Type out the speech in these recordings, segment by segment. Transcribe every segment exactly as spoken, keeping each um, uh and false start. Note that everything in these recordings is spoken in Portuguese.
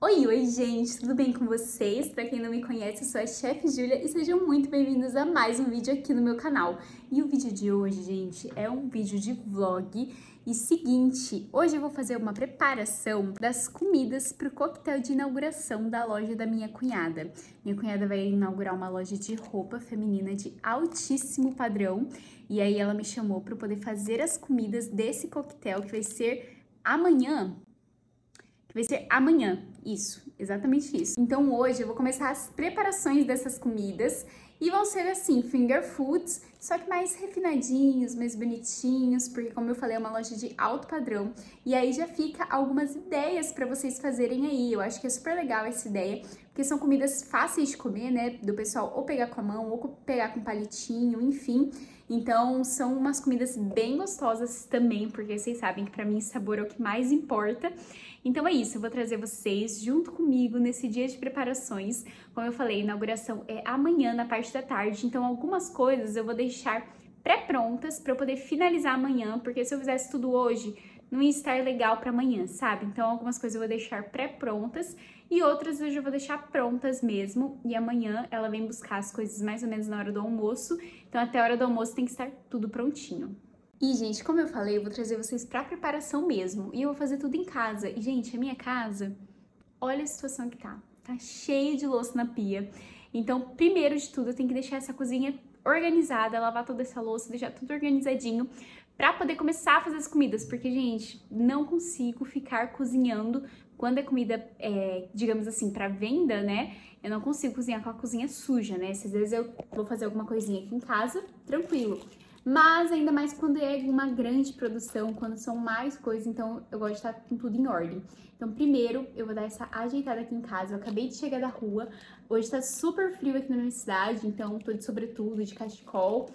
Oi, oi, gente, tudo bem com vocês? Pra quem não me conhece, eu sou a Chef Júlia e sejam muito bem-vindos a mais um vídeo aqui no meu canal. E o vídeo de hoje, gente, é um vídeo de vlog. E seguinte, hoje eu vou fazer uma preparação das comidas pro coquetel de inauguração da loja da minha cunhada. Minha cunhada vai inaugurar uma loja de roupa feminina de altíssimo padrão. E aí ela me chamou para poder fazer as comidas desse coquetel que vai ser amanhã. Vai ser amanhã, isso, exatamente isso. Então hoje eu vou começar as preparações dessas comidas e vão ser assim, finger foods, só que mais refinadinhos, mais bonitinhos, porque como eu falei é uma loja de alto padrão. E aí já fica algumas ideias para vocês fazerem aí, eu acho que é super legal essa ideia, porque são comidas fáceis de comer, né, do pessoal ou pegar com a mão ou pegar com palitinho, enfim. Então, são umas comidas bem gostosas também, porque vocês sabem que pra mim sabor é o que mais importa. Então é isso, eu vou trazer vocês junto comigo nesse dia de preparações. Como eu falei, a inauguração é amanhã, na parte da tarde, então algumas coisas eu vou deixar pré-prontas pra eu poder finalizar amanhã, porque se eu fizesse tudo hoje, não ia estar legal pra amanhã, sabe? Então algumas coisas eu vou deixar pré-prontas e outras eu já vou deixar prontas mesmo. E amanhã ela vem buscar as coisas mais ou menos na hora do almoço, então até a hora do almoço tem que estar tudo prontinho. E, gente, como eu falei, eu vou trazer vocês pra preparação mesmo. E eu vou fazer tudo em casa. E, gente, a minha casa, olha a situação que tá. Tá cheia de louça na pia. Então, primeiro de tudo, eu tenho que deixar essa cozinha organizada, lavar toda essa louça, deixar tudo organizadinho pra poder começar a fazer as comidas. Porque, gente, não consigo ficar cozinhando quando é comida, é, digamos assim, pra venda, né? Eu não consigo cozinhar com a cozinha suja, né? Se às vezes eu vou fazer alguma coisinha aqui em casa, tranquilo. Mas ainda mais quando é uma grande produção, quando são mais coisas, então eu gosto de estar com tudo em ordem. Então primeiro eu vou dar essa ajeitada aqui em casa, eu acabei de chegar da rua, hoje tá super frio aqui na minha cidade, então tô de sobretudo, de cachecol.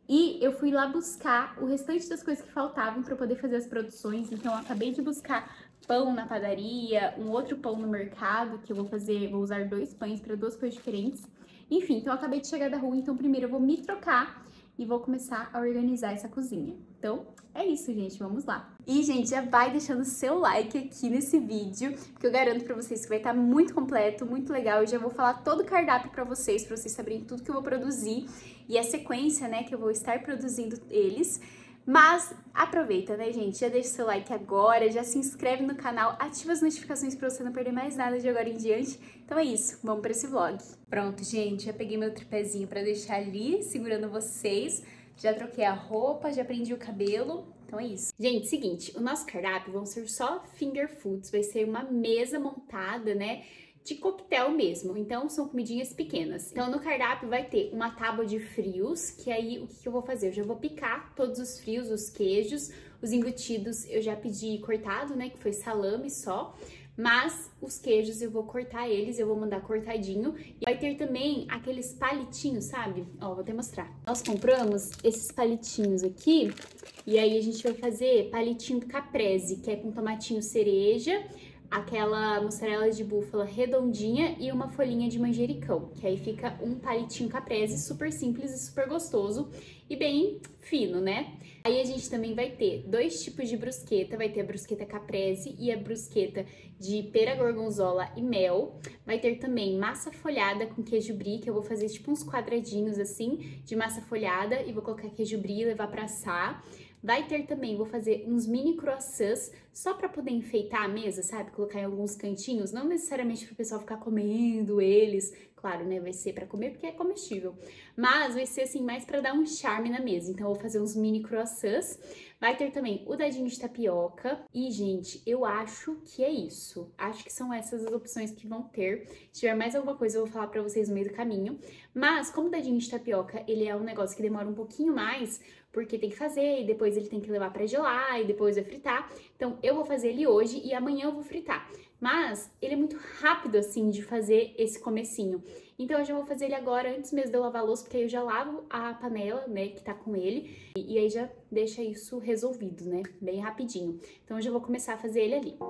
E eu fui lá buscar o restante das coisas que faltavam para poder fazer as produções, então eu acabei de buscar pão na padaria, um outro pão no mercado, que eu vou fazer, vou usar dois pães para duas coisas diferentes. Enfim, então eu acabei de chegar da rua, então primeiro eu vou me trocar e vou começar a organizar essa cozinha. Então, é isso, gente, vamos lá. E, gente, já vai deixando seu like aqui nesse vídeo, porque eu garanto pra vocês que vai estar muito completo, muito legal. Eu já vou falar todo o cardápio pra vocês, pra vocês saberem tudo que eu vou produzir e a sequência, né, que eu vou estar produzindo eles. Mas aproveita, né, gente? Já deixa seu like agora, já se inscreve no canal, ativa as notificações pra você não perder mais nada de agora em diante. Então é isso, vamos pra esse vlog. Pronto, gente, já peguei meu tripézinho pra deixar ali, segurando vocês. Já troquei a roupa, já prendi o cabelo. Então é isso. Gente, seguinte, o nosso cardápio vão ser só finger foods, vai ser uma mesa montada, né, de coquetel mesmo, então são comidinhas pequenas. Então no cardápio vai ter uma tábua de frios, que aí o que eu vou fazer? Eu já vou picar todos os frios, os queijos, os embutidos eu já pedi cortado, né, que foi salame só, mas os queijos eu vou cortar eles, eu vou mandar cortadinho. E vai ter também aqueles palitinhos, sabe? Ó, vou até mostrar. Nós compramos esses palitinhos aqui, e aí a gente vai fazer palitinho caprese, que é com tomatinho cereja, aquela mussarela de búfala redondinha e uma folhinha de manjericão, que aí fica um palitinho caprese super simples e super gostoso e bem fino, né? Aí a gente também vai ter dois tipos de brusqueta, vai ter a brusqueta caprese e a brusqueta de pera gorgonzola e mel. Vai ter também massa folhada com queijo brie, que eu vou fazer tipo uns quadradinhos assim de massa folhada e vou colocar queijo brie e levar pra assar. Vai ter também, vou fazer uns mini croissants, só pra poder enfeitar a mesa, sabe? Colocar em alguns cantinhos, não necessariamente pro pessoal ficar comendo eles. Claro, né? Vai ser pra comer porque é comestível. Mas vai ser, assim, mais pra dar um charme na mesa. Então, eu vou fazer uns mini croissants. Vai ter também o dadinho de tapioca. E, gente, eu acho que é isso. Acho que são essas as opções que vão ter. Se tiver mais alguma coisa, eu vou falar pra vocês no meio do caminho. Mas, como o dadinho de tapioca, ele é um negócio que demora um pouquinho mais, porque tem que fazer, e depois ele tem que levar pra gelar, e depois vai fritar. Então, eu vou fazer ele hoje e amanhã eu vou fritar. Mas, ele é muito rápido, assim, de fazer esse comecinho. Então, eu já vou fazer ele agora, antes mesmo de eu lavar a louça, porque aí eu já lavo a panela, né, que tá com ele. E, e aí já deixa isso resolvido, né, bem rapidinho. Então, eu já vou começar a fazer ele ali.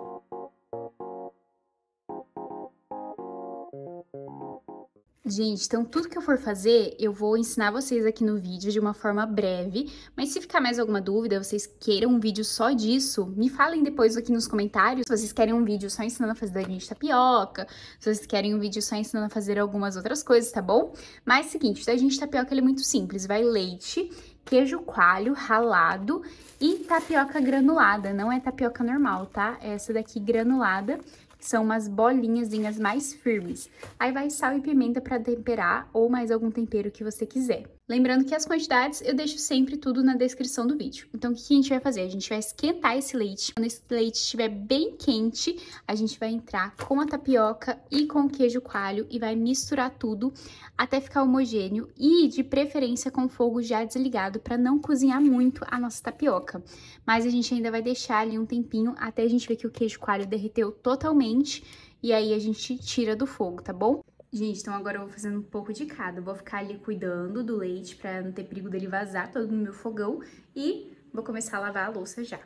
Gente, então tudo que eu for fazer, eu vou ensinar vocês aqui no vídeo de uma forma breve, mas se ficar mais alguma dúvida, vocês queiram um vídeo só disso, me falem depois aqui nos comentários se vocês querem um vídeo só ensinando a fazer dorinha de tapioca, se vocês querem um vídeo só ensinando a fazer algumas outras coisas, tá bom? Mas seguinte, o dorinha de tapioca ele é muito simples, vai leite, queijo coalho ralado e tapioca granulada, não é tapioca normal, tá? É essa daqui granulada. São umas bolinhazinhas mais firmes. Aí vai sal e pimenta para temperar ou mais algum tempero que você quiser. Lembrando que as quantidades eu deixo sempre tudo na descrição do vídeo. Então, o que a gente vai fazer? A gente vai esquentar esse leite. Quando esse leite estiver bem quente, a gente vai entrar com a tapioca e com o queijo coalho e vai misturar tudo até ficar homogêneo e, de preferência, com o fogo já desligado para não cozinhar muito a nossa tapioca. Mas a gente ainda vai deixar ali um tempinho até a gente ver que o queijo coalho derreteu totalmente e aí a gente tira do fogo, tá bom? Gente, então agora eu vou fazendo um pouco de cada. Eu vou ficar ali cuidando do leite pra não ter perigo dele vazar todo no meu fogão e vou começar a lavar a louça já.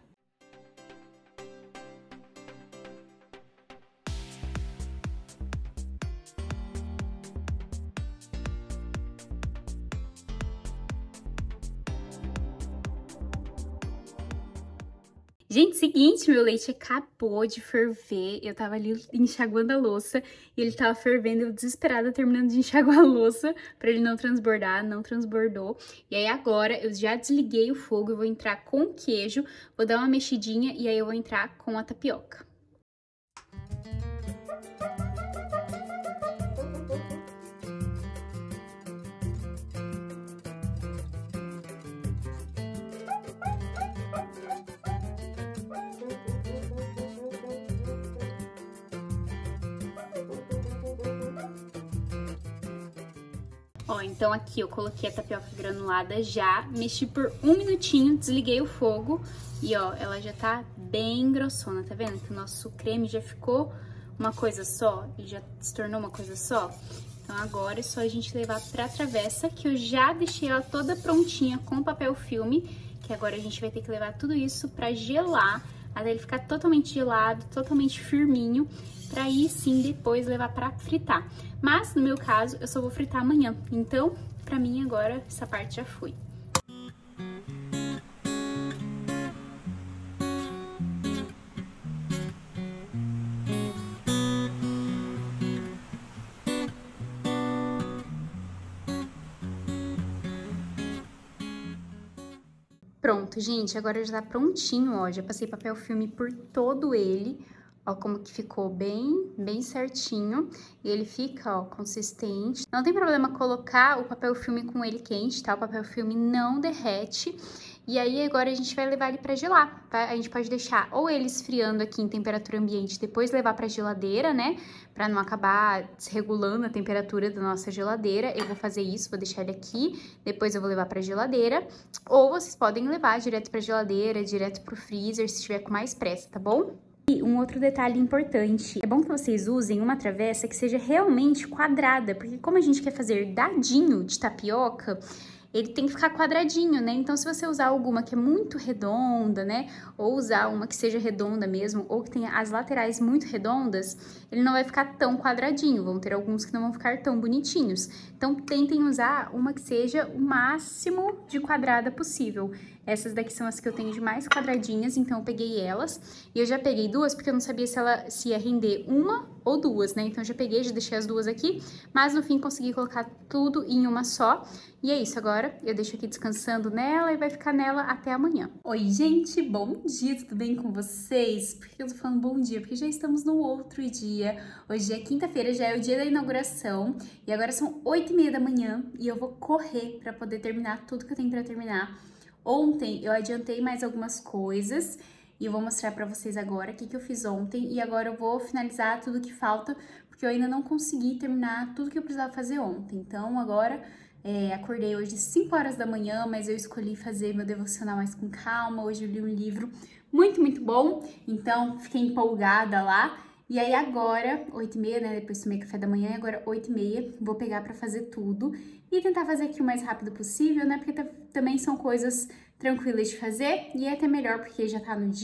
Gente, seguinte, meu leite acabou de ferver, eu tava ali enxaguando a louça e ele tava fervendo, eu desesperada terminando de enxaguar a louça pra ele não transbordar, não transbordou. E aí agora eu já desliguei o fogo, eu vou entrar com o queijo, vou dar uma mexidinha e aí eu vou entrar com a tapioca. Ó, então aqui eu coloquei a tapioca granulada já, mexi por um minutinho, desliguei o fogo e ó, ela já tá bem grossona, tá vendo? Que o nosso creme já ficou uma coisa só, ele já se tornou uma coisa só. Então agora é só a gente levar pra travessa, que eu já deixei ela toda prontinha com papel filme, que agora a gente vai ter que levar tudo isso pra gelar, até ele ficar totalmente gelado, totalmente firminho, pra aí sim depois levar pra fritar. Mas, no meu caso, eu só vou fritar amanhã, então, pra mim agora, essa parte já foi. Pronto, gente, agora já tá prontinho, ó, já passei papel filme por todo ele, ó, como que ficou bem, bem certinho, e ele fica, ó, consistente. Não tem problema colocar o papel filme com ele quente, tá? O papel filme não derrete. E aí, agora a gente vai levar ele pra gelar, tá? A gente pode deixar ou ele esfriando aqui em temperatura ambiente, depois levar pra geladeira, né? Pra não acabar desregulando a temperatura da nossa geladeira. Eu vou fazer isso, vou deixar ele aqui, depois eu vou levar pra geladeira. Ou vocês podem levar direto pra geladeira, direto pro freezer, se tiver com mais pressa, tá bom? E um outro detalhe importante, é bom que vocês usem uma travessa que seja realmente quadrada, porque como a gente quer fazer dadinho de tapioca, ele tem que ficar quadradinho, né? Então, se você usar alguma que é muito redonda, né? Ou usar uma que seja redonda mesmo, ou que tenha as laterais muito redondas, ele não vai ficar tão quadradinho. Vão ter alguns que não vão ficar tão bonitinhos. Então, tentem usar uma que seja o máximo de quadrada possível. Essas daqui são as que eu tenho de mais quadradinhas, então eu peguei elas. E eu já peguei duas, porque eu não sabia se ela se ia render uma ou duas, né? Então, eu já peguei, já deixei as duas aqui. Mas, no fim, consegui colocar tudo em uma só. E é isso, agora eu deixo aqui descansando nela e vai ficar nela até amanhã. Oi, gente, bom dia, tudo bem com vocês? Por que eu tô falando bom dia? Porque já estamos no outro dia. Hoje é quinta-feira, já é o dia da inauguração. E agora são oito e meia da manhã e eu vou correr pra poder terminar tudo que eu tenho pra terminar. Ontem eu adiantei mais algumas coisas e eu vou mostrar pra vocês agora o que, que eu fiz ontem. E agora eu vou finalizar tudo que falta, porque eu ainda não consegui terminar tudo que eu precisava fazer ontem. Então agora... É, acordei hoje cinco horas da manhã, mas eu escolhi fazer meu devocional mais com calma. Hoje eu li um livro muito, muito bom, então fiquei empolgada lá. E aí agora, oito e meia, né, depois tomei café da manhã, agora oito e meia, vou pegar pra fazer tudo. E tentar fazer aqui o mais rápido possível, né, porque também são coisas tranquilas de fazer. E é até melhor porque já tá no dia,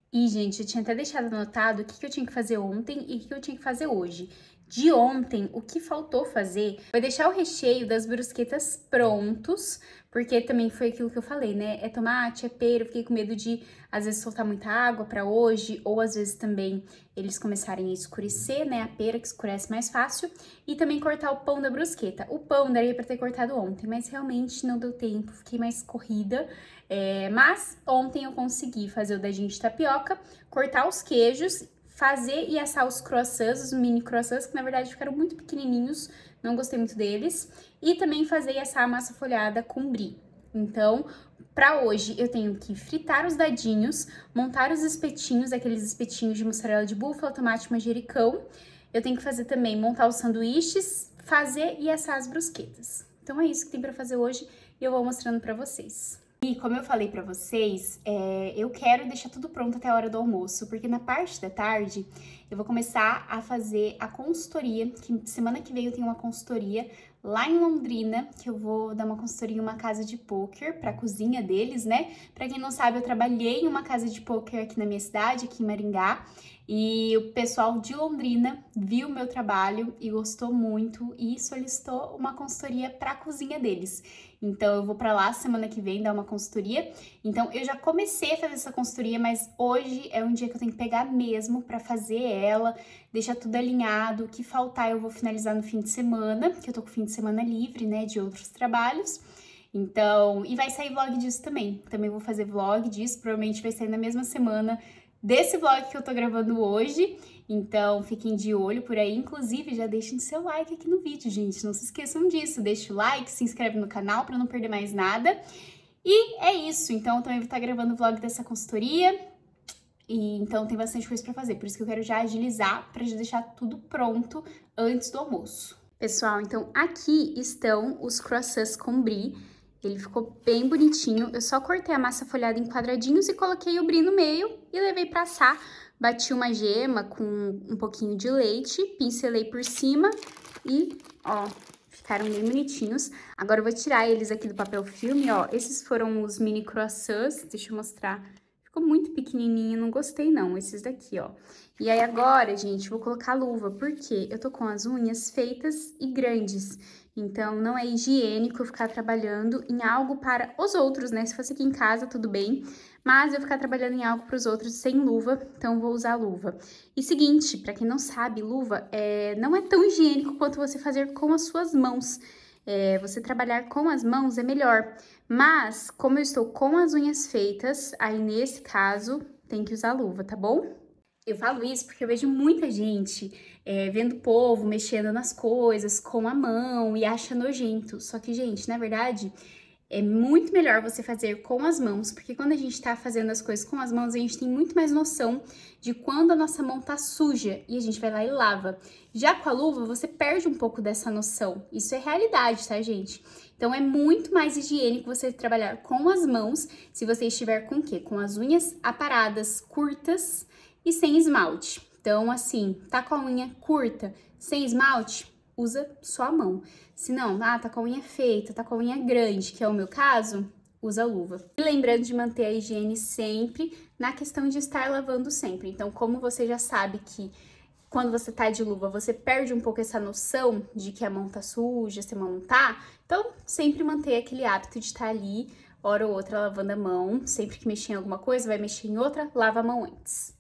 E, gente, eu tinha até deixado anotado o que, que eu tinha que fazer ontem e o que, que eu tinha que fazer hoje. De ontem, o que faltou fazer foi deixar o recheio das brusquetas prontos, porque também foi aquilo que eu falei, né? É tomate, é pera, eu fiquei com medo de, às vezes, soltar muita água pra hoje, ou às vezes também eles começarem a escurecer, né? A pera que escurece mais fácil, e também cortar o pão da brusqueta. O pão daria pra ter cortado ontem, mas realmente não deu tempo, fiquei mais corrida. É, mas ontem eu consegui fazer o dadinho de tapioca, cortar os queijos, fazer e assar os croissants, os mini croissants, que na verdade ficaram muito pequenininhos, não gostei muito deles. E também fazer e assar a massa folhada com brie. Então, para hoje, eu tenho que fritar os dadinhos, montar os espetinhos, aqueles espetinhos de mussarela de búfala, tomate, manjericão. Eu tenho que fazer também, montar os sanduíches, fazer e assar as brusquetas. Então, é isso que tem para fazer hoje e eu vou mostrando para vocês. E como eu falei pra vocês, é, eu quero deixar tudo pronto até a hora do almoço, porque na parte da tarde eu vou começar a fazer a consultoria, que semana que vem eu tenho uma consultoria lá em Londrina, que eu vou dar uma consultoria em uma casa de pôquer, pra cozinha deles, né? Pra quem não sabe, eu trabalhei em uma casa de pôquer aqui na minha cidade, aqui em Maringá, e o pessoal de Londrina viu o meu trabalho e gostou muito e solicitou uma consultoria pra cozinha deles. Então, eu vou pra lá semana que vem dar uma consultoria. Então, eu já comecei a fazer essa consultoria, mas hoje é um dia que eu tenho que pegar mesmo pra fazer ela, deixar tudo alinhado. O que faltar eu vou finalizar no fim de semana, que eu tô com o fim de semana livre, né, de outros trabalhos. Então, e vai sair vlog disso também. Também vou fazer vlog disso, provavelmente vai sair na mesma semana desse vlog que eu tô gravando hoje. Então, fiquem de olho por aí. Inclusive, já deixem seu like aqui no vídeo, gente. Não se esqueçam disso. Deixa o like, se inscreve no canal para não perder mais nada. E é isso. Então, eu também vou estar gravando o vlog dessa consultoria. E então, tem bastante coisa para fazer. Por isso que eu quero já agilizar para já deixar tudo pronto antes do almoço. Pessoal, então aqui estão os croissants com brie. Ele ficou bem bonitinho. Eu só cortei a massa folhada em quadradinhos e coloquei o brie no meio e levei para assar. Bati uma gema com um pouquinho de leite, pincelei por cima e, ó, ficaram bem bonitinhos. Agora eu vou tirar eles aqui do papel filme, ó. Esses foram os mini croissants, deixa eu mostrar. Ficou muito pequenininho, não gostei não, esses daqui, ó. E aí agora, gente, vou colocar luva, porque eu tô com as unhas feitas e grandes. Então, não é higiênico eu ficar trabalhando em algo para os outros, né? Se fosse aqui em casa, tudo bem. Mas eu ficar trabalhando em algo para os outros sem luva, então vou usar luva. E seguinte, para quem não sabe, luva é, não é tão higiênico quanto você fazer com as suas mãos. É, você trabalhar com as mãos é melhor. Mas, como eu estou com as unhas feitas, aí nesse caso, tem que usar luva, tá bom? Eu falo isso porque eu vejo muita gente é, vendo o povo mexendo nas coisas com a mão e acha nojento. Só que, gente, na verdade, é muito melhor você fazer com as mãos, porque quando a gente tá fazendo as coisas com as mãos, a gente tem muito mais noção de quando a nossa mão tá suja e a gente vai lá e lava. Já com a luva, você perde um pouco dessa noção. Isso é realidade, tá, gente? Então, é muito mais higiênico você trabalhar com as mãos se você estiver com o quê? Com as unhas aparadas, curtas e sem esmalte. Então, assim, tá com a unha curta, sem esmalte, usa só a mão. Se não, ah, tá com a unha feita, tá com a unha grande, que é o meu caso, usa luva. E lembrando de manter a higiene sempre, na questão de estar lavando sempre. Então, como você já sabe que quando você tá de luva, você perde um pouco essa noção de que a mão tá suja, se a mão não tá, então sempre manter aquele hábito de estar ali, hora ou outra, lavando a mão. Sempre que mexer em alguma coisa, vai mexer em outra, lava a mão antes.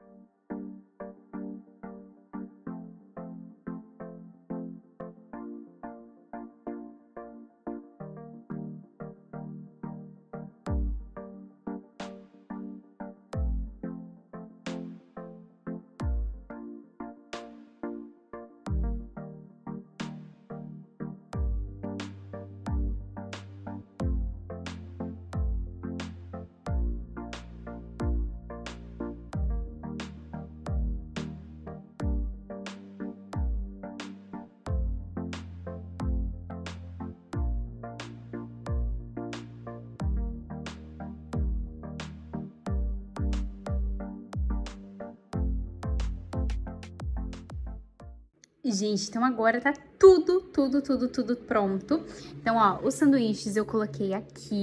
Gente, então agora tá tudo, tudo, tudo, tudo pronto. Então, ó, os sanduíches eu coloquei aqui.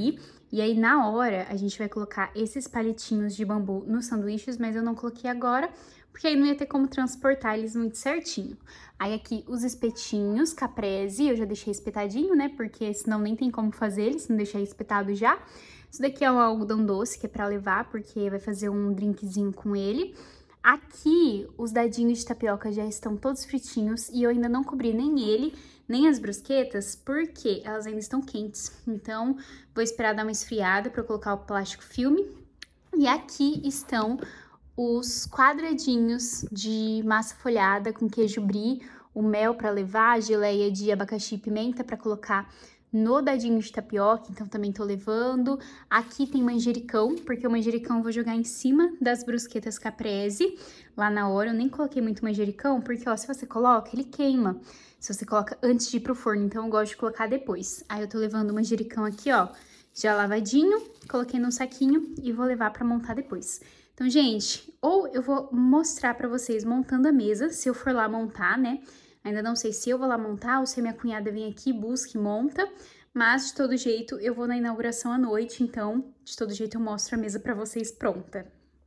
E aí, na hora, a gente vai colocar esses palitinhos de bambu nos sanduíches, mas eu não coloquei agora, porque aí não ia ter como transportar eles muito certinho. Aí aqui os espetinhos caprese, eu já deixei espetadinho, né? Porque senão nem tem como fazer eles, se não deixar espetado já. Isso daqui é o algodão doce, que é pra levar, porque vai fazer um drinkzinho com ele. Aqui, os dadinhos de tapioca já estão todos fritinhos e eu ainda não cobri nem ele, nem as brusquetas, porque elas ainda estão quentes. Então, vou esperar dar uma esfriada para eu colocar o plástico filme. E aqui estão os quadradinhos de massa folhada com queijo brie, o mel para levar, a geleia de abacaxi e pimenta para colocar no dadinho de tapioca, então também tô levando. Aqui tem manjericão, porque o manjericão eu vou jogar em cima das brusquetas caprese. Lá na hora eu nem coloquei muito manjericão, porque ó, se você coloca, ele queima. Se você coloca antes de ir pro forno, então eu gosto de colocar depois. Aí eu tô levando o manjericão aqui, ó, já lavadinho, coloquei num saquinho e vou levar pra montar depois. Então, gente, ou eu vou mostrar pra vocês montando a mesa, se eu for lá montar, né? Ainda não sei se eu vou lá montar ou se a minha cunhada vem aqui, busca e monta, mas de todo jeito eu vou na inauguração à noite, então de todo jeito eu mostro a mesa pra vocês pronta.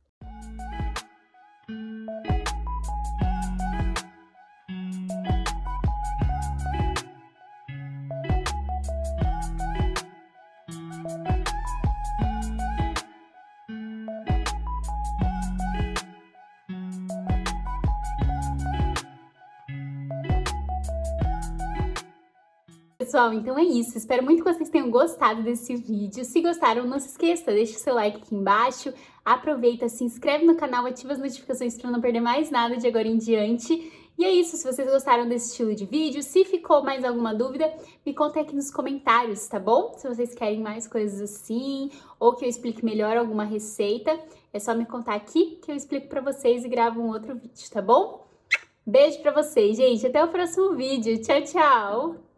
Pessoal, então é isso. Espero muito que vocês tenham gostado desse vídeo. Se gostaram, não se esqueça, deixa o seu like aqui embaixo. Aproveita, se inscreve no canal, ativa as notificações para não perder mais nada de agora em diante. E é isso, se vocês gostaram desse estilo de vídeo, se ficou mais alguma dúvida, me conta aqui nos comentários, tá bom? Se vocês querem mais coisas assim, ou que eu explique melhor alguma receita, é só me contar aqui que eu explico para vocês e gravo um outro vídeo, tá bom? Beijo pra vocês, gente. Até o próximo vídeo. Tchau, tchau!